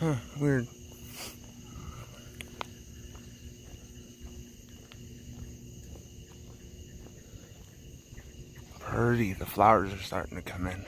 Huh, weird. Pretty, the flowers are starting to come in.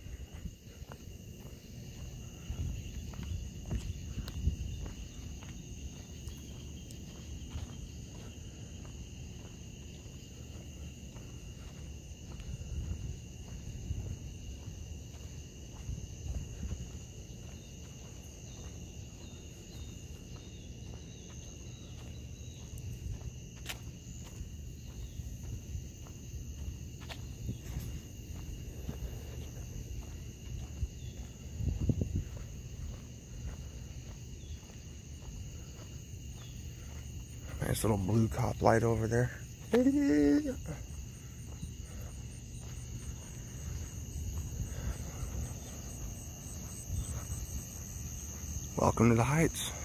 Nice little blue cop light over there. Welcome to the Heights.